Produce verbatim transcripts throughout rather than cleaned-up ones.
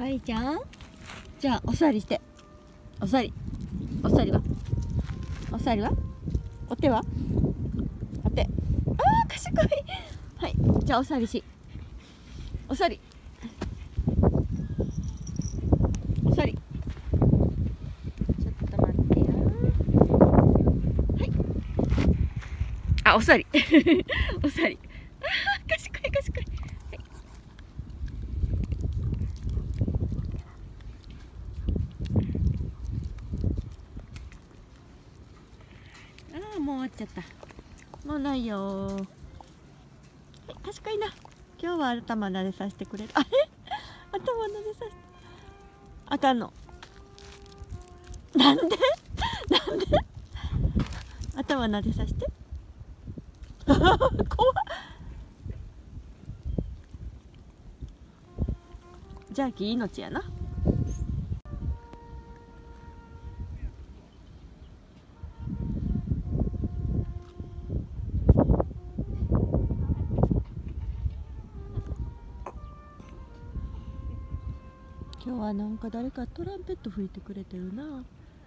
かいちゃん、じゃあお座りして。お座り、お座りはお座りはお手はお手。あー、賢い。はい、じゃあお座りし。お座り、お座り。ちょっと待ってよ。はい、あ、お座り。お座り。あー、賢い賢い。はい、ああ、もう終わっちゃった。もうないよー。はい、賢いな。今日は頭撫でさせてくれる。あれ、頭撫でさせて。あかんの。なんでなんで頭撫でさせて。怖っ。ジャーキー命やな。今日はなんか誰かトランペット吹いてくれてるな。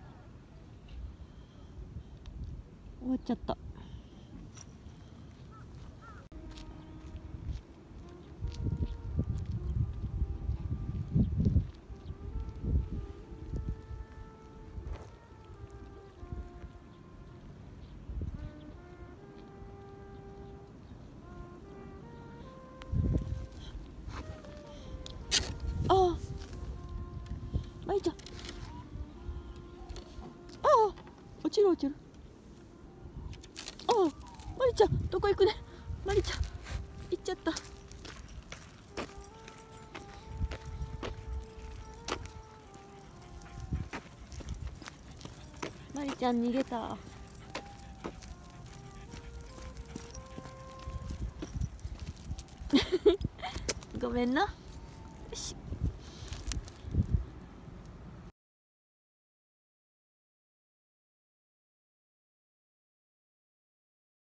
終わっちゃった。ああ、まいちゃん。ああ、落ちる落ちる。ああ、まりちゃん、どこ行くね。まりちゃん、行っちゃった。まりちゃん逃げた。ごめんな。